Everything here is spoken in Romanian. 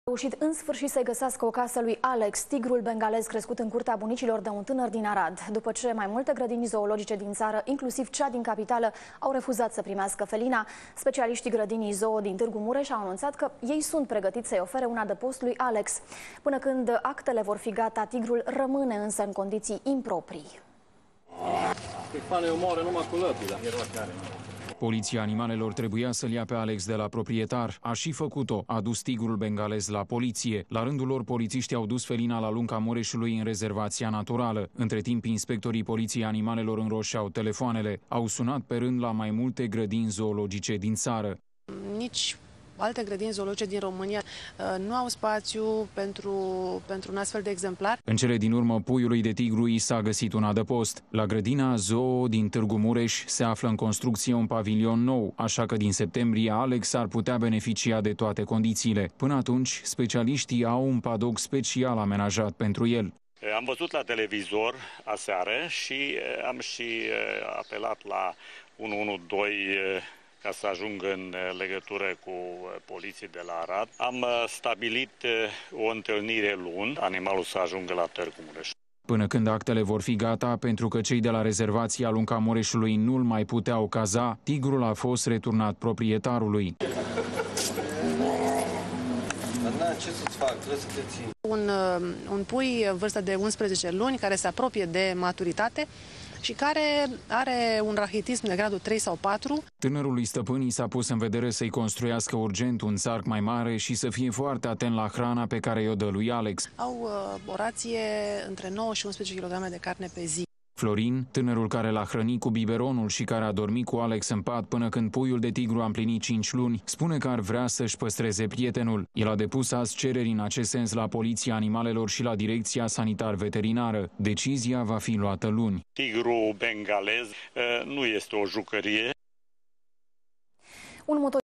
Reușit în sfârșit să-i găsească o casă lui Alex, tigrul bengalez crescut în curtea bunicilor de un tânăr din Arad. După ce mai multe grădini zoologice din țară, inclusiv cea din capitală, au refuzat să primească felina, specialiștii grădinii zoo din Târgu Mureș au anunțat că ei sunt pregătiți să-i ofere un adăpost lui Alex. Până când actele vor fi gata, tigrul rămâne însă în condiții improprii. Poliția animalelor trebuia să-l ia pe Alex de la proprietar. A și făcut-o, a dus tigrul bengalez la poliție. La rândul lor, polițiștii au dus felina la Lunca Mureșului în rezervația naturală. Între timp, inspectorii Poliției Animalelor înroșeau telefoanele. Au sunat pe rând la mai multe grădini zoologice din țară. Nici alte grădini zoologice din România nu au spațiu pentru un astfel de exemplar. În cele din urmă, puiului de tigru i s-a găsit un adăpost. La grădina zoo din Târgu Mureș se află în construcție un pavilion nou, așa că din septembrie Alex ar putea beneficia de toate condițiile. Până atunci, specialiștii au un padoc special amenajat pentru el. Am văzut la televizor aseară și am și apelat la 112 ca să ajung în legătură cu poliții de la Arad. Am stabilit o întâlnire luni, animalul să ajungă la Târgu Mureș. Până când actele vor fi gata, pentru că cei de la rezervația Lunca Mureșului nu-l mai puteau caza, tigrul a fost returnat proprietarului. Ce să-ți fac? Trebuie să te țin. Un pui vârstă de 11 luni care se apropie de maturitate și care are un rachitism de gradul 3 sau 4. Tânărului stăpân i s-a pus în vedere să-i construiască urgent un țarc mai mare și să fie foarte atent la hrana pe care i-o dă lui Alex. Au o rație între 9 și 11 kg de carne pe zi. Florin, tânărul care l-a hrănit cu biberonul și care a dormit cu Alex în pat până când puiul de tigru a împlinit 5 luni, spune că ar vrea să-și păstreze prietenul. El a depus azi cereri în acest sens la Poliția Animalelor și la Direcția Sanitar-Veterinară. Decizia va fi luată luni. Tigrul bengalez nu este o jucărie.